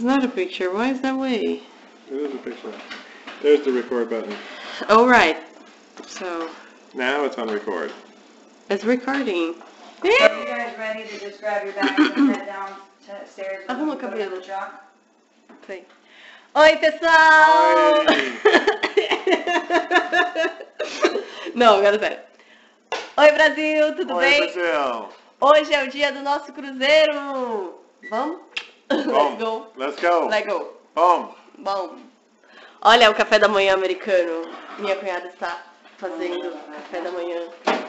not a picture. Why is that way? It is a picture. There's the record button. Oh, right. So... Now it's on record. It's recording. Are you guys ready to just grab your bags and head downstairs and Arruma o go to cabelo. the truck? Sim. Oi, pessoal! Não, agora sério. Oi, Brasil, tudo bem? Oi, Brasil! Hoje é o dia do nosso cruzeiro! Vamos? Let's go. Let's go. Let's go. Vamos. Bom. Olha o café da manhã americano. Minha cunhada está fazendo café da manhã.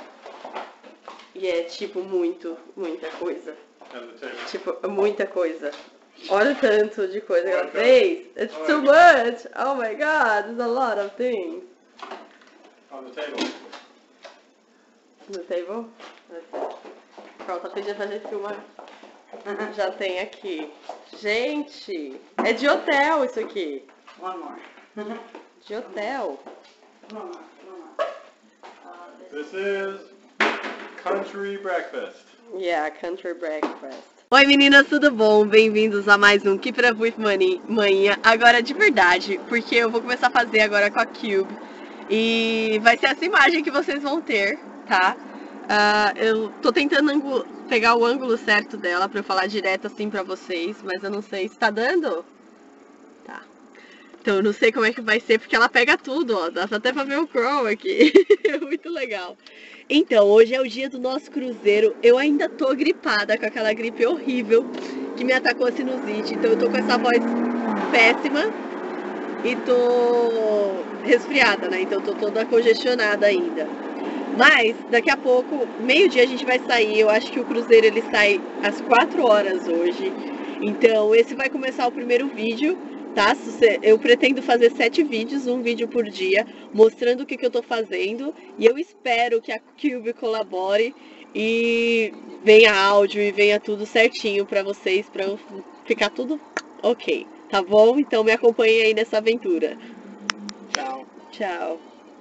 E é tipo muita coisa. Tipo, muita coisa. Olha o tanto de coisa que ela fez. It's too much. Oh my god, there's a lot of things. On the table. No table? Pronto, tá pedindo pra gente filmar. Já tem aqui. Gente, é de hotel isso aqui. One more. De hotel. One more. This is country breakfast. Yeah, country breakfast. Oi meninas, tudo bom? Bem-vindos a mais um Keep It Up With Money manhã. Agora de verdade, porque eu vou começar a fazer agora com a Cube. E vai ser essa imagem que vocês vão ter, tá? Eu tô tentando pegar o ângulo certo dela pra eu falar direto assim pra vocês, mas eu não sei se tá dando. Tá. Então eu não sei como é que vai ser, porque ela pega tudo, ó. Dá até pra ver o Crow aqui. É muito legal. Então, hoje é o dia do nosso cruzeiro. Eu ainda tô gripada com aquela gripe horrível que me atacou a sinusite. Então eu tô com essa voz péssima e tô resfriada, né? Então tô toda congestionada ainda. Mas daqui a pouco, meio-dia a gente vai sair. Eu acho que o cruzeiro ele sai às 4 horas hoje. Então esse vai começar o primeiro vídeo, tá? Eu pretendo fazer 7 vídeos, um vídeo por dia, mostrando o que eu tô fazendo. E eu espero que a Cube colabore e venha áudio e venha tudo certinho pra vocês, pra ficar tudo ok, tá bom? Então me acompanhem aí nessa aventura. Tchau. Tchau.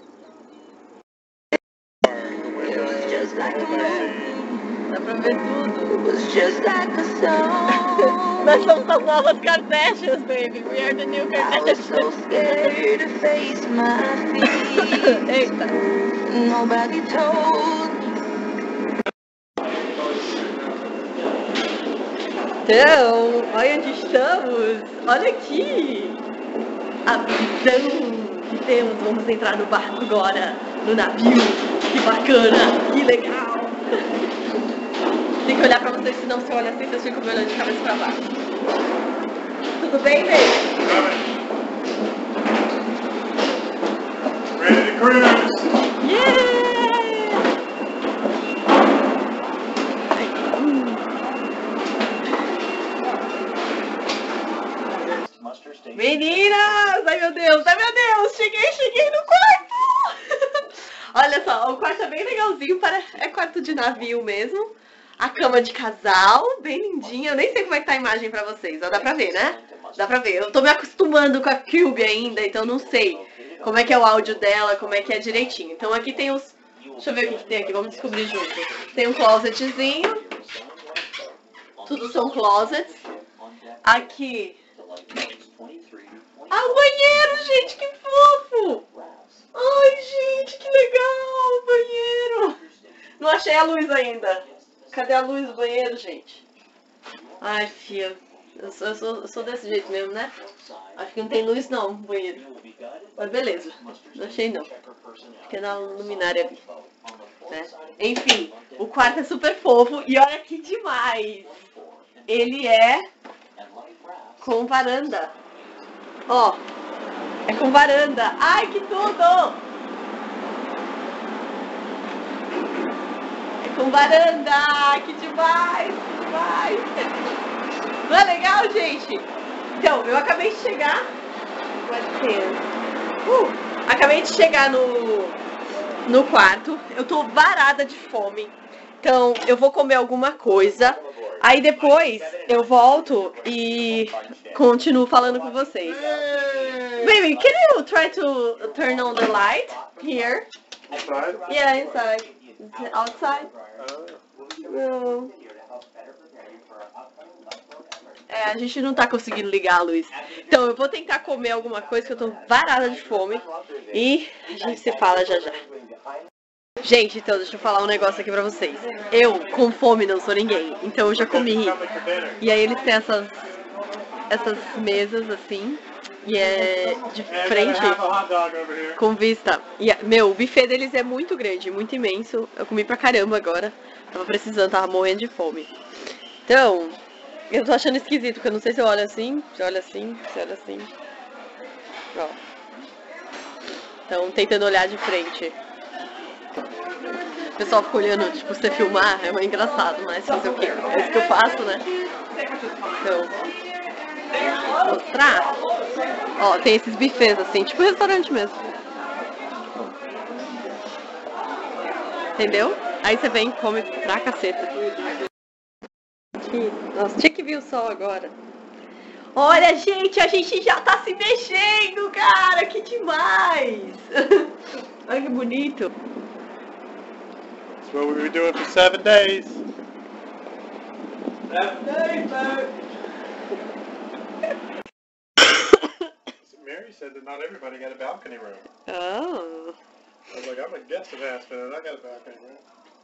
Dá pra ver tudo. Nós somos as novas Kardashians, baby. We are the new Kardashians. Eita. Nobody told me. Então, olha onde estamos. Olha aqui. A visão que temos. Vamos entrar no barco agora. No navio. Que bacana. Que legal. Tem que olhar pra vocês, senão se eu olhar assim, vocês ficam me olhando de cabeça pra baixo. Tudo bem, baby? Ready to cruise! Yeah! Meninas! Ai meu Deus! Ai meu Deus! Cheguei no quarto! Olha só, o quarto é bem legalzinho, é quarto de navio mesmo. A cama de casal, bem lindinha. Eu nem sei como é que tá a imagem pra vocês. Ó, dá pra ver, né? Dá pra ver. Eu tô me acostumando com a Cube ainda, então não sei como é que é o áudio dela, como é que é direitinho. Então aqui tem os... Deixa eu ver o que tem aqui, vamos descobrir junto. Tem um closetzinho. Tudo são closets. Aqui... Ah, o banheiro, gente, que fofo! Ai, gente, que legal o banheiro! Não achei a luz ainda. Cadê a luz do banheiro, gente? Ai, filha, eu sou desse jeito mesmo, né? Acho que não tem luz não no banheiro. Mas beleza, não achei não. Fiquei na luminária ali. Né? Enfim, o quarto é super fofo e olha que demais! Ele é com varanda. Ó, é com varanda. Ai, que tudo! É com varanda. Que demais, que demais. Não é legal, gente? Então, eu acabei de chegar. Acabei de chegar no quarto. Eu tô varada de fome. Então, eu vou comer alguma coisa. Aí depois eu volto e continuo falando com vocês. Baby, can you try to turn on the light here? Inside? Yeah, inside. Outside? No. É, a gente não tá conseguindo ligar a luz. Então eu vou tentar comer alguma coisa que eu tô varada de fome. E a gente se fala já já. Gente, então deixa eu falar um negócio aqui pra vocês. Eu, com fome, não sou ninguém. Então eu já comi. E aí eles têm essas mesas assim. E é de frente com vista. E, meu, o buffet deles é muito grande, muito imenso. Eu comi pra caramba agora. Tava precisando, tava morrendo de fome. Então, eu tô achando esquisito, porque eu não sei se eu olho assim, se eu olho assim, se eu olho assim. Ó. Então, tentando olhar de frente. O pessoal fica olhando, tipo, você filmar, é meio engraçado, mas fazer o quê? É isso que eu faço, né? Então, mostrar. Ó, tem esses buffets assim, tipo restaurante mesmo. Entendeu? Aí você vem e come pra caceta. Aqui. Nossa, tinha que vir o sol agora. Olha, gente, a gente já tá se mexendo, cara, que demais! Olha que bonito. That's what we were doing for 7 days. 7 days, man. Mary said that not everybody got a balcony room. Oh. I was like, I'm a guest of Aspen and I got a balcony room.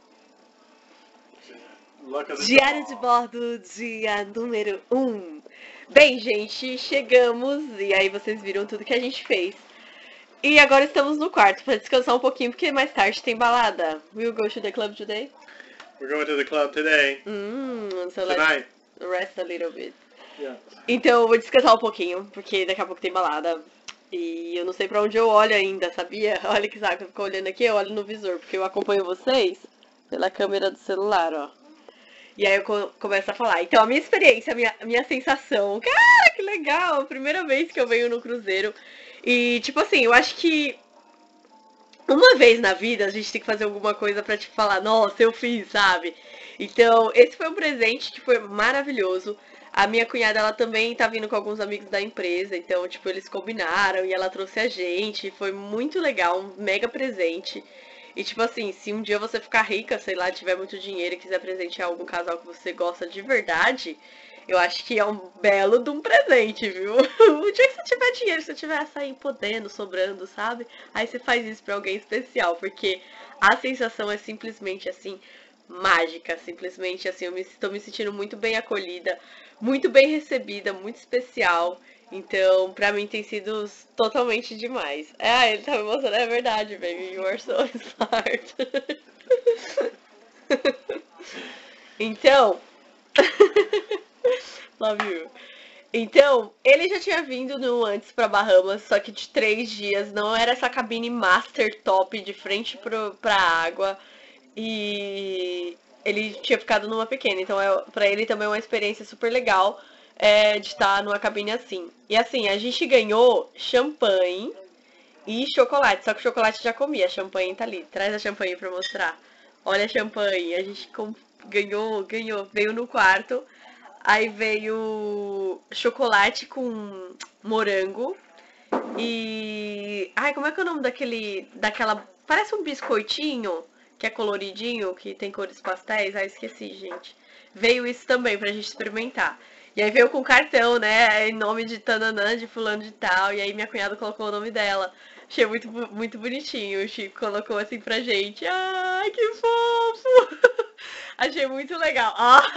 Luck of the Diário de draw. bordo, dia número 1. Bem, gente, chegamos e aí vocês viram tudo que a gente fez. E agora estamos no quarto para descansar um pouquinho, porque mais tarde tem balada. We'll go to the club today? We're going to the club today. So Tonight. let's rest a little bit. Yeah. Então eu vou descansar um pouquinho, porque daqui a pouco tem balada. E eu não sei pra onde eu olho ainda, sabia? Olha que saco, eu fico olhando aqui, eu olho no visor, porque eu acompanho vocês pela câmera do celular, ó. E aí eu começo a falar. Então a minha experiência, a minha sensação, cara, que legal! Primeira vez que eu venho no cruzeiro. E tipo assim, eu acho que uma vez na vida a gente tem que fazer alguma coisa pra tipo falar, nossa, eu fiz, sabe? Então esse foi um presente que foi maravilhoso. A minha cunhada, ela também tá vindo com alguns amigos da empresa, então, tipo, eles combinaram e ela trouxe a gente, foi muito legal, um mega presente. E, tipo assim, se um dia você ficar rica, sei lá, tiver muito dinheiro e quiser presentear algum casal que você gosta de verdade, eu acho que é um belo de um presente, viu? O dia que você tiver dinheiro, se você tiver aí podendo, sobrando, sabe? Aí você faz isso pra alguém especial, porque a sensação é simplesmente, assim, mágica, simplesmente, assim, eu estou me sentindo muito bem acolhida, muito bem recebida, muito especial. Então, pra mim tem sido totalmente demais. É, ele tá me mostrando, é verdade, baby, you are so smart. Então, love you. Então, ele já tinha vindo no antes pra Bahamas, só que de 3 dias, não era essa cabine master top de frente pra água. E ele tinha ficado numa pequena, então pra ele também é uma experiência super legal de estar numa cabine assim. E assim, a gente ganhou champanhe e chocolate, só que o chocolate já comia, a champanhe tá ali. Traz a champanhe pra mostrar. Olha a champanhe, a gente ganhou, veio no quarto, aí veio chocolate com morango e... Ai, como é que é o nome daquela... Parece um biscoitinho, que é coloridinho, que tem cores pastéis. Ah, esqueci, gente. Veio isso também pra gente experimentar. E aí veio com cartão, né? Em nome de tananã, de fulano de tal. E aí minha cunhada colocou o nome dela. Achei muito, muito bonitinho. O Chico colocou assim pra gente. Ai, que fofo! Achei muito legal.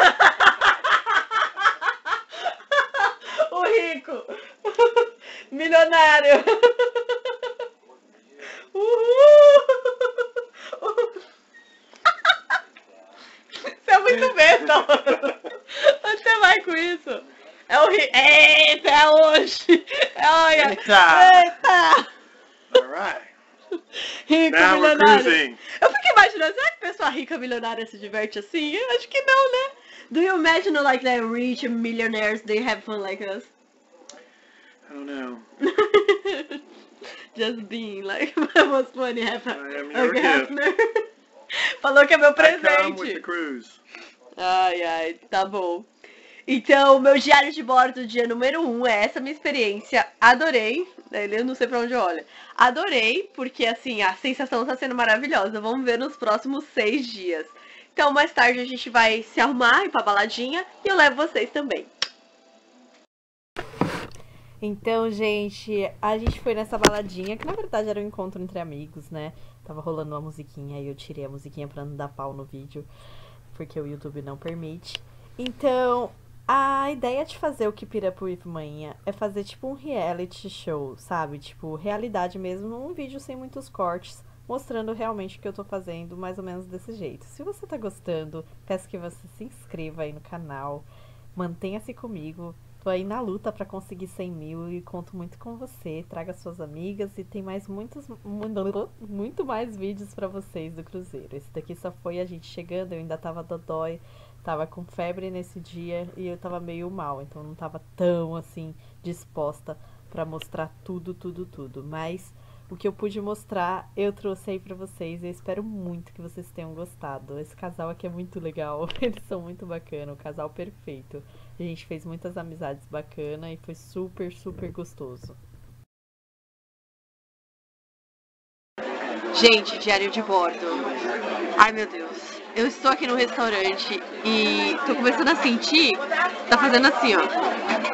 O rico! Milionário! Uhul! Você é muito besta, mano. Onde você vai com isso? É o rico. Eita, é hoje! Olha! Eita! Alright. Rico, Now we're milionário. cruising. Eu fico imaginando, será que pessoa rica milionária se diverte assim? Eu acho que não, né? Do you imagine like the rich millionaires, they have fun like us? I don't know. Just being like, was funny, I am your gift. Falou que é meu I come with the presente. cruise. Ai, ai, tá bom. Então, meu diário de bordo, dia número 1, é essa minha experiência. Adorei. Eu não sei pra onde olha. Adorei, porque assim, a sensação tá sendo maravilhosa. Vamos ver nos próximos 6 dias. Então, mais tarde a gente vai se arrumar, ir pra baladinha e eu levo vocês também. Então, gente, a gente foi nessa baladinha, que na verdade era um encontro entre amigos, né? Tava rolando uma musiquinha e eu tirei a musiquinha pra não dar pau no vídeo, porque o YouTube não permite. Então, a ideia de fazer o Keep It Up With Manhã é fazer tipo um reality show, sabe? Tipo, realidade mesmo, um vídeo sem muitos cortes, mostrando realmente o que eu tô fazendo, mais ou menos desse jeito. Se você tá gostando, peço que você se inscreva aí no canal, mantenha-se comigo. Tô aí na luta pra conseguir 100 mil e conto muito com você. Traga suas amigas e tem mais muito mais vídeos pra vocês do cruzeiro. Esse daqui só foi a gente chegando, eu ainda tava dodói, tava com febre nesse dia e eu tava meio mal, então não tava tão assim disposta pra mostrar tudo. Mas o que eu pude mostrar, eu trouxe aí pra vocês e eu espero muito que vocês tenham gostado. Esse casal aqui é muito legal, eles são muito bacana, o casal perfeito. A gente fez muitas amizades bacanas e foi super gostoso. Gente, diário de bordo. Ai, meu Deus. Eu estou aqui no restaurante e tô começando a sentir, tá fazendo assim, ó.